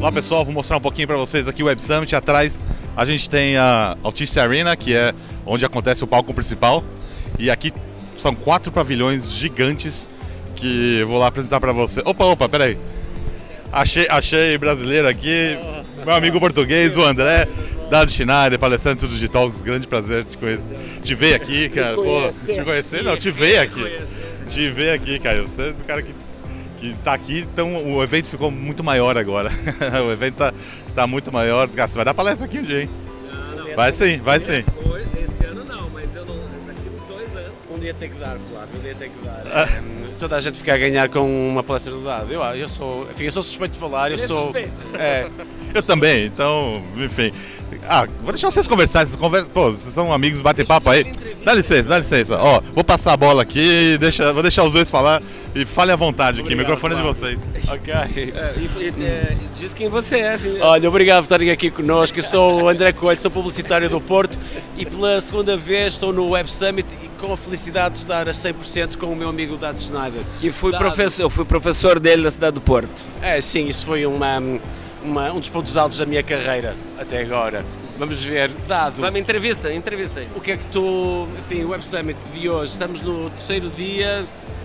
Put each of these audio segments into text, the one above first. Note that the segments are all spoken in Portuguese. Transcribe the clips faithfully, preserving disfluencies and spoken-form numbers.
Olá pessoal, vou mostrar um pouquinho para vocês aqui o Web Summit. Atrás a gente tem a Altice Arena, que é onde acontece o palco principal. E aqui são quatro pavilhões gigantes que eu vou lá apresentar para você. Opa, opa, peraí. Achei, achei brasileiro aqui, meu amigo português, o André, Dado Schneider, palestrante do Digitalks. Grande prazer te conhecer, te ver aqui, cara. Pô, te conhecer? Não, te ver aqui. Te ver aqui, cara. Você é do cara que, que tá aqui, então o evento ficou muito maior agora. O evento tá, tá muito maior. Cara, você vai dar palestra aqui um dia, hein? Não, não. Vai sim, vai sim. Esse ano não, mas eu não, daqui uns dois anos. Um dia tem que dar, Flávio, um dia tem que dar. Ah. É, toda a gente fica a ganhar com uma palestra do Dado. Eu, eu, sou, enfim, eu sou suspeito de falar, eu sou... É, eu também, então, enfim. Ah, vou deixar vocês conversarem, vocês conversam, pô, vocês são amigos, batem papo aí. Dá licença, dá licença. Ó, vou passar a bola aqui, deixa, vou deixar os dois falar e fale à vontade aqui, o microfone é de vocês. Ok. É, e, e, é, diz quem você é, assim. Olha, obrigado por estarem aqui connosco. Eu sou o André Coelho, sou publicitário do Porto e pela segunda vez estou no Web Summit e com a felicidade de estar a cem por cento com o meu amigo Dado Schneider. Que fui Dado... professor, eu fui professor dele na cidade do Porto. É, sim, isso foi uma, uma, um dos pontos altos da minha carreira até agora. Vamos ver, Dado. Vai-me entrevista, entrevista aí. O que é que tu, enfim, o Web Summit de hoje, estamos no terceiro dia,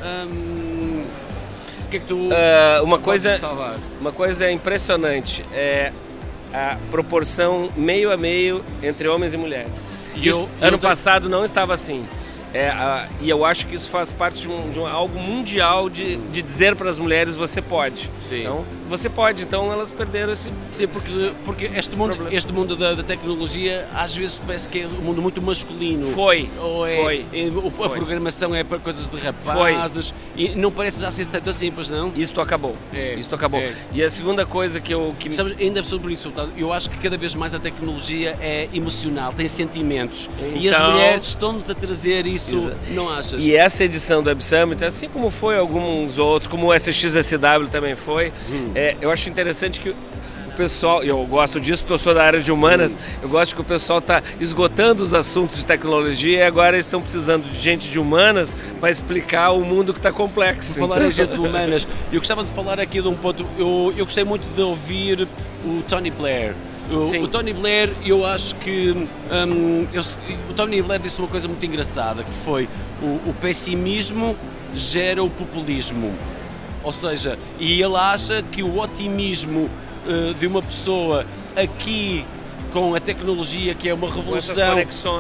hum, o que é que tu uh, uma coisa, salvar? Uma coisa impressionante é a proporção meio a meio entre homens e mulheres. E eu, Isso, eu ano tenho... passado não estava assim. É, a, e eu acho que isso faz parte de, um, de um, algo mundial de, de dizer para as mulheres você pode. Sim. Então, você pode, então elas perderam esse. Sim, porque, porque este, mundo, este mundo da, da tecnologia às vezes parece que é um mundo muito masculino. Foi. Ou é, foi. É, a foi. programação é para coisas de rapazes. Foi. E não parece já ser tanto simples, não? Isto acabou. É. Isto acabou. É. E a segunda coisa que eu. Que... Sabes, ainda sobre isso, eu acho que cada vez mais a tecnologia é emocional, tem sentimentos. Então... E as mulheres estão-nos a trazer isso, Exa... não achas? E essa edição do Web Summit, assim como foi alguns outros, como o S X S W também foi, hum. é, eu acho interessante que o pessoal, eu gosto disso porque eu sou da área de humanas, hum. eu gosto que o pessoal está esgotando os assuntos de tecnologia e agora estão precisando de gente de humanas para explicar o mundo que está complexo. Por falar então... em gente de humanas, eu gostava de falar aqui de um ponto, eu, eu gostei muito de ouvir o Tony Blair. O, o Tony Blair, eu acho que um, eu, o Tony Blair disse uma coisa muito engraçada, que foi o, o pessimismo gera o populismo, ou seja, e ele acha que o otimismo uh, de uma pessoa aqui com a tecnologia, que é uma revolução,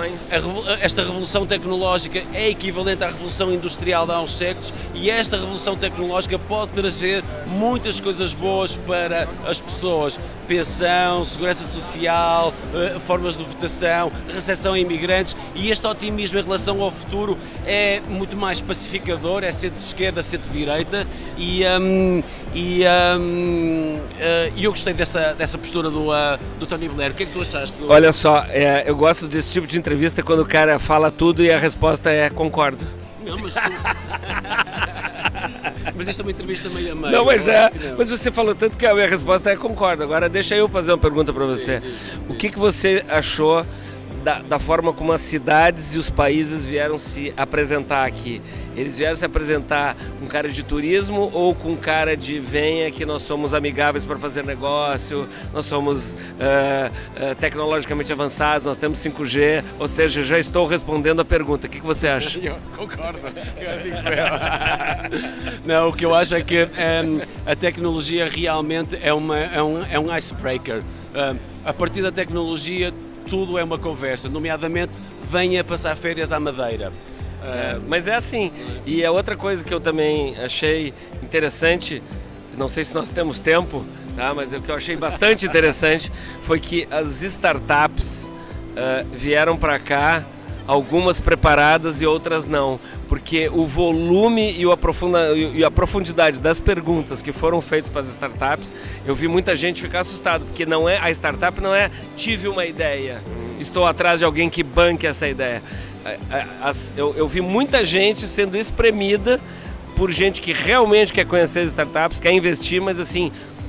a, esta revolução tecnológica é equivalente à revolução industrial de há uns séculos e esta revolução tecnológica pode trazer muitas coisas boas para as pessoas, pensão, segurança social, formas de votação, recepção a imigrantes, e este otimismo em relação ao futuro é muito mais pacificador, é centro-esquerda, centro-direita e, um, e um, uh, eu gostei dessa, dessa postura do, uh, do Tony Blair. O que é que tu achaste? Do... Olha só, é, eu gosto desse tipo de entrevista quando o cara fala tudo e a resposta é concordo. Não, mas tu... Mas esta é uma entrevista meio a meio. Não, mas é, não. Mas você falou tanto que a minha resposta é concordo. Agora deixa eu fazer uma pergunta para você. Sim, sim. O que, que você achou da, da forma como as cidades e os países vieram se apresentar aqui? Eles vieram se apresentar com cara de turismo ou com cara de venha que nós somos amigáveis para fazer negócio, nós somos uh, uh, tecnologicamente avançados, nós temos cinco G, ou seja, já estou respondendo a pergunta. O que, que você acha? Eu concordo. Eu digo Não, o que eu acho é que um, a tecnologia realmente é, uma, é, um, é um icebreaker. Um, a partir da tecnologia tudo é uma conversa, nomeadamente venha passar férias à Madeira. É, mas é assim, e a outra coisa que eu também achei interessante, não sei se nós temos tempo, tá? Mas o que eu achei bastante interessante foi que as startups uh, vieram para cá, algumas preparadas e outras não, porque o volume e, o aprofunda, e a profundidade das perguntas que foram feitas para as startups, eu vi muita gente ficar assustado, porque não é, a startup não é tive uma ideia, estou atrás de alguém que banque essa ideia. As, eu, eu vi muita gente sendo espremida por gente que realmente quer conhecer as startups, quer investir, mas assim,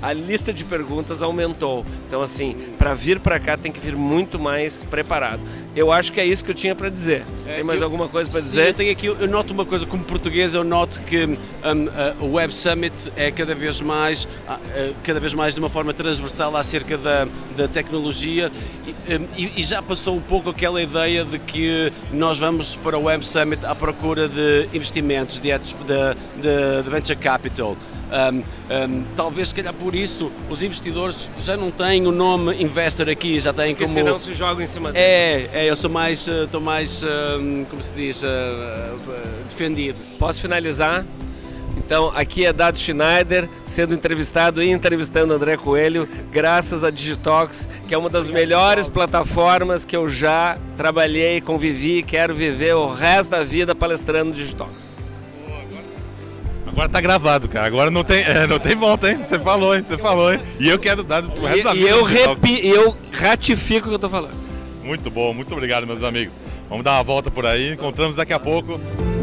a lista de perguntas aumentou. Então, assim, para vir para cá tem que vir muito mais preparado. Eu acho que é isso que eu tinha para dizer. Tem mais eu, alguma coisa para sim, dizer? Eu tenho aqui, eu noto uma coisa como português, eu noto que um, uh, o Web Summit é cada vez mais, uh, cada vez mais de uma forma transversal acerca da, da tecnologia e, um, e, e já passou um pouco aquela ideia de que nós vamos para o Web Summit à procura de investimentos, de, de, de, de venture capital. Um, um, talvez, se calhar por isso, os investidores já não têm o nome investor aqui, já têm Porque como... senão se jogam em cima deles. É, é, eu sou mais, estou mais, um, como se diz, uh, uh, defendidos. Posso finalizar? Então, aqui é Dado Schneider, sendo entrevistado e entrevistando André Coelho, graças a Digitox, que é uma das melhores plataformas que eu já trabalhei, convivi e quero viver o resto da vida palestrando no Digitox. Agora tá gravado, cara. Agora não tem, é, não tem volta, hein? Você falou, hein? Você falou, hein? E eu quero dar pro resto e, da e vida. Eu, repi, eu ratifico o que eu tô falando. Muito bom, muito obrigado, meus amigos. Vamos dar uma volta por aí, encontramos daqui a pouco.